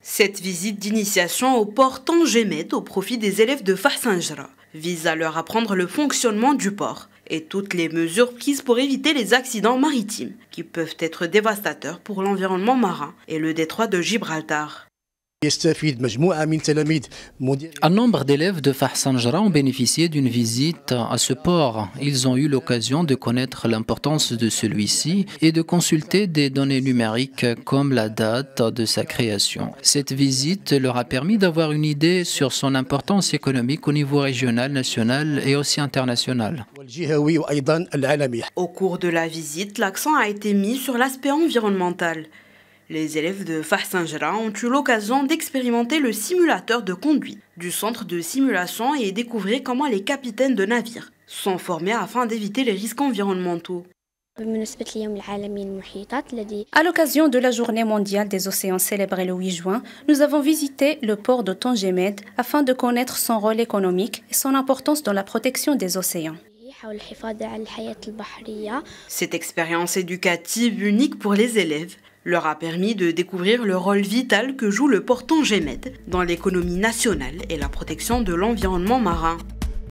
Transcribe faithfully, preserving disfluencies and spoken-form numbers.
Cette visite d'initiation au port Tangemed au profit des élèves de Fahsanjra vise à leur apprendre le fonctionnement du port et toutes les mesures prises pour éviter les accidents maritimes qui peuvent être dévastateurs pour l'environnement marin et le détroit de Gibraltar. Un nombre d'élèves de Fahsanjra ont bénéficié d'une visite à ce port. Ils ont eu l'occasion de connaître l'importance de celui-ci et de consulter des données numériques comme la date de sa création. Cette visite leur a permis d'avoir une idée sur son importance économique au niveau régional, national et aussi international. Au cours de la visite, l'accent a été mis sur l'aspect environnemental. Les élèves de Fahsanjra ont eu l'occasion d'expérimenter le simulateur de conduite du centre de simulation et découvrir comment les capitaines de navires sont formés afin d'éviter les risques environnementaux. À l'occasion de la Journée mondiale des océans célébrée le huit juin, nous avons visité le port de Tangemed afin de connaître son rôle économique et son importance dans la protection des océans. Cette expérience éducative unique pour les élèves leur a permis de découvrir le rôle vital que joue le port Tangemed dans l'économie nationale et la protection de l'environnement marin.